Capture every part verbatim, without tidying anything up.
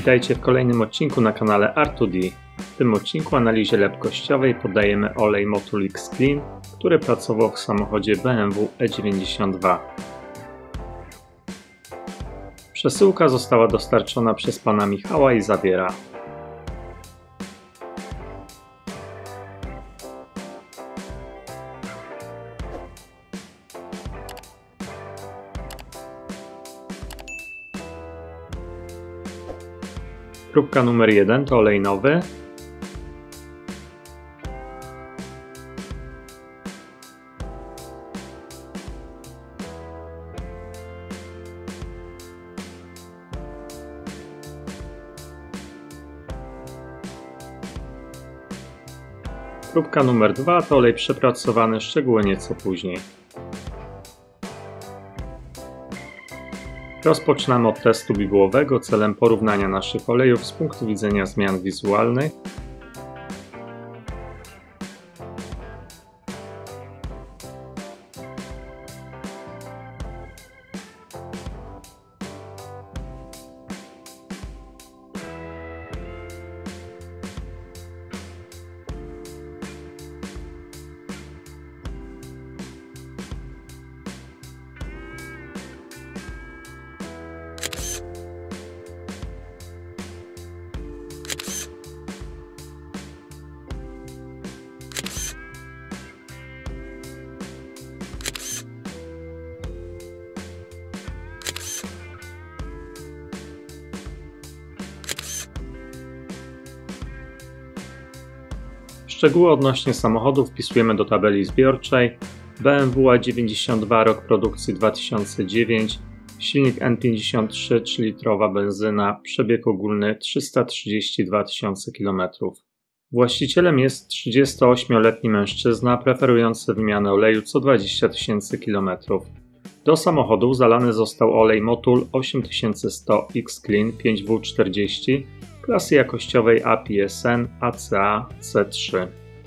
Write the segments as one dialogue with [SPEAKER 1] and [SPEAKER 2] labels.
[SPEAKER 1] Witajcie w kolejnym odcinku na kanale R dwa D. W tym odcinku analizie lepkościowej poddajemy olej Motul X-Clean, który pracował w samochodzie B M W E dziewięćdziesiąt dwa. Przesyłka została dostarczona przez pana Michała i zawiera: próbka numer jeden to olej nowy. Próbka numer dwa to olej przepracowany, szczegóły nieco później. Rozpoczynamy od testu bibułowego celem porównania naszych olejów z punktu widzenia zmian wizualnych. Szczegóły odnośnie samochodu wpisujemy do tabeli zbiorczej. B M W E dziewięćdziesiąt dwa, rok produkcji dwa tysiące dziewięć, silnik N pięćdziesiąt trzy, trzylitrowa benzyna, przebieg ogólny trzysta trzydzieści dwa tysiące kilometrów. Właścicielem jest trzydziestoośmioletni mężczyzna preferujący wymianę oleju co dwadzieścia tysięcy kilometrów. Do samochodu zalany został olej Motul osiem tysięcy sto X-Clean pięć W czterdzieści klasy jakościowej A P S N A C A C trzy.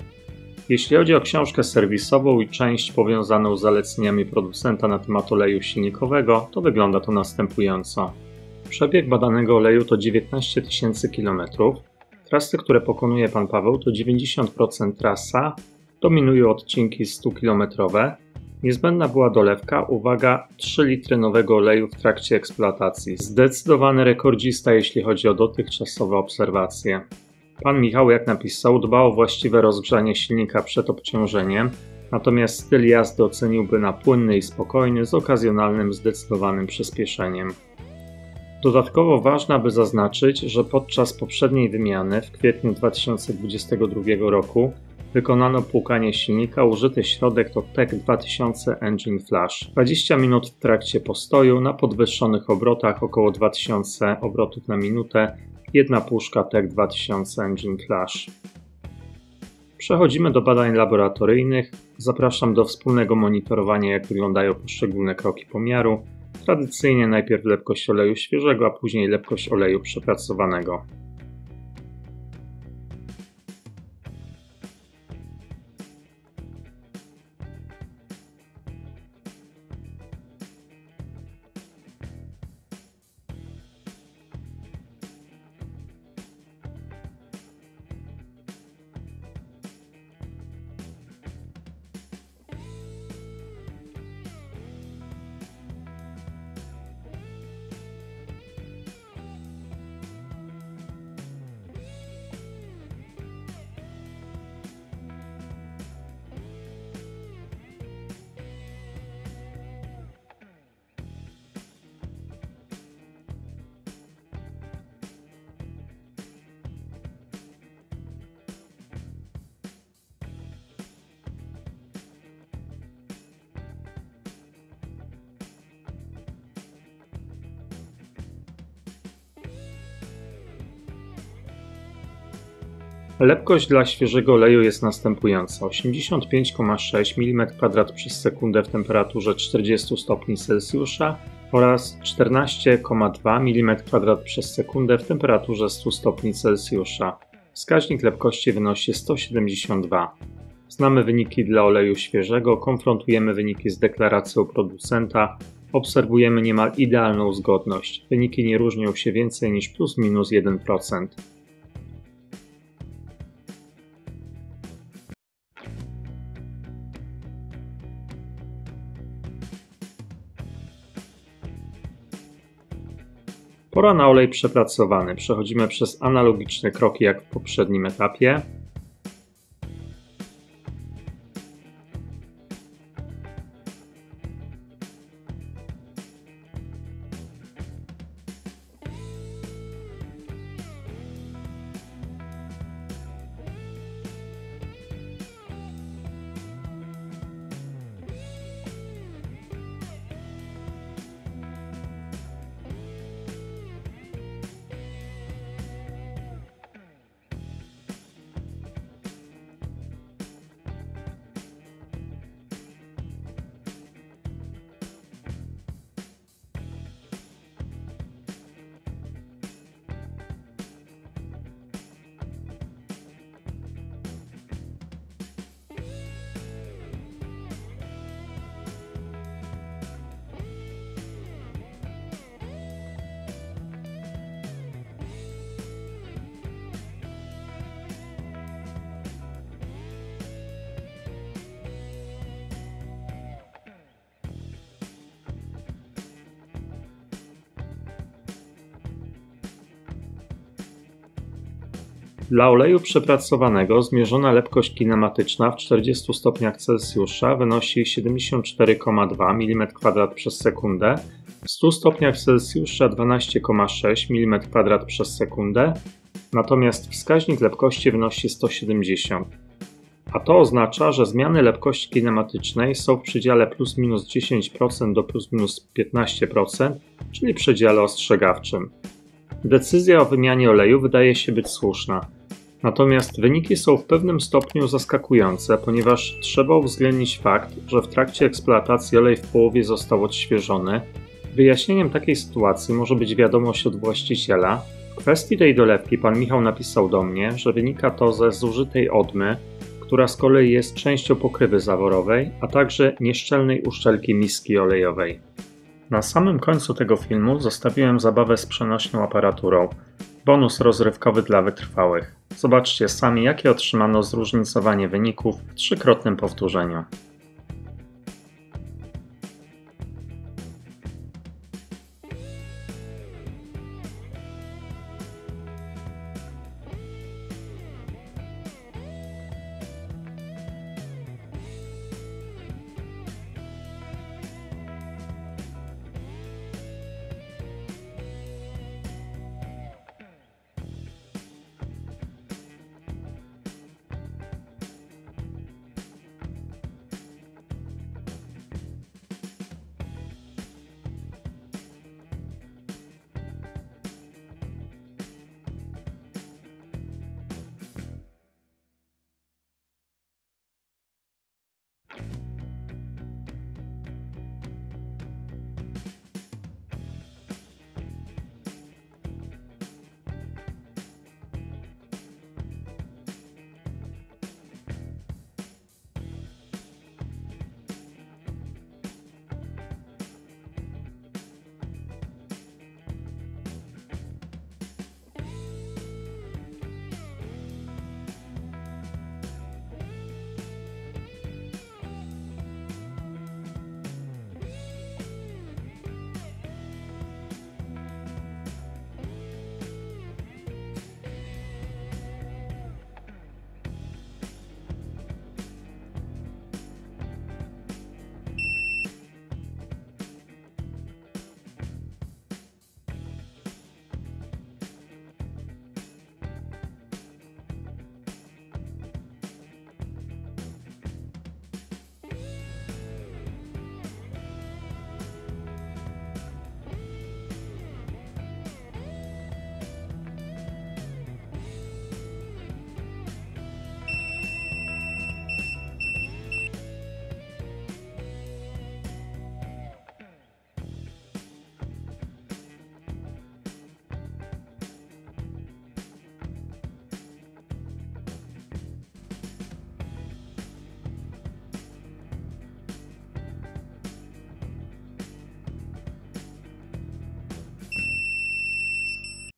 [SPEAKER 1] Jeśli chodzi o książkę serwisową i część powiązaną z zaleceniami producenta na temat oleju silnikowego, to wygląda to następująco. Przebieg badanego oleju to dziewiętnaście tysięcy kilometrów. Trasy, które pokonuje pan Paweł, to dziewięćdziesiąt procent trasa, dominują odcinki stu kilometrowe. Niezbędna była dolewka, uwaga, trzy litry nowego oleju w trakcie eksploatacji. Zdecydowany rekordzista, jeśli chodzi o dotychczasowe obserwacje. Pan Michał, jak napisał, dba o właściwe rozgrzanie silnika przed obciążeniem, natomiast styl jazdy oceniłby na płynny i spokojny z okazjonalnym zdecydowanym przyspieszeniem. Dodatkowo ważne, aby zaznaczyć, że podczas poprzedniej wymiany w kwietniu dwa tysiące dwudziestego drugiego roku wykonano płukanie silnika, użyty środek to T E C dwa tysiące Engine Flash. dwadzieścia minut w trakcie postoju na podwyższonych obrotach, około dwa tysiące obrotów na minutę, jedna puszka T E C dwa tysiące Engine Flash. Przechodzimy do badań laboratoryjnych. Zapraszam do wspólnego monitorowania, jak wyglądają poszczególne kroki pomiaru. Tradycyjnie najpierw lepkość oleju świeżego, a później lepkość oleju przepracowanego. Lepkość dla świeżego oleju jest następująca: osiemdziesiąt pięć przecinek sześć milimetrów kwadratów przez sekundę w temperaturze czterdziestu stopni Celsjusza oraz czternaście przecinek dwa milimetrów kwadratów przez sekundę w temperaturze stu stopni Celsjusza. Wskaźnik lepkości wynosi sto siedemdziesiąt dwa. Znamy wyniki dla oleju świeżego, konfrontujemy wyniki z deklaracją producenta obserwujemy niemal idealną zgodność. Wyniki nie różnią się więcej niż plus minus jeden procent. Pora na olej przepracowany. Przechodzimy przez analogiczne kroki jak w poprzednim etapie. Dla oleju przepracowanego zmierzona lepkość kinematyczna w czterdziestu stopniach Celsjusza wynosi siedemdziesiąt cztery przecinek dwa milimetra kwadrata przez sekundę, w stu stopniach Celsjusza dwanaście przecinek sześć milimetra kwadrata przez sekundę, natomiast wskaźnik lepkości wynosi sto siedemdziesiąt. A to oznacza, że zmiany lepkości kinematycznej są w przedziale plus minus dziesięć procent do plus minus piętnaście procent, czyli przedziale ostrzegawczym. Decyzja o wymianie oleju wydaje się być słuszna. Natomiast wyniki są w pewnym stopniu zaskakujące, ponieważ trzeba uwzględnić fakt, że w trakcie eksploatacji olej w połowie został odświeżony. Wyjaśnieniem takiej sytuacji może być wiadomość od właściciela. W kwestii tej dolewki pan Michał napisał do mnie, że wynika to ze zużytej odmy, która z kolei jest częścią pokrywy zaworowej, a także nieszczelnej uszczelki miski olejowej. Na samym końcu tego filmu zostawiłem zabawę z przenośną aparaturą. Bonus rozrywkowy dla wytrwałych. Zobaczcie sami, jakie otrzymano zróżnicowanie wyników w trzykrotnym powtórzeniu.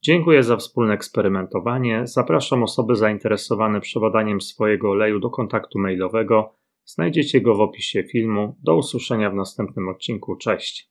[SPEAKER 1] Dziękuję za wspólne eksperymentowanie. Zapraszam osoby zainteresowane przebadaniem swojego oleju do kontaktu mailowego. Znajdziecie go w opisie filmu. Do usłyszenia w następnym odcinku. Cześć.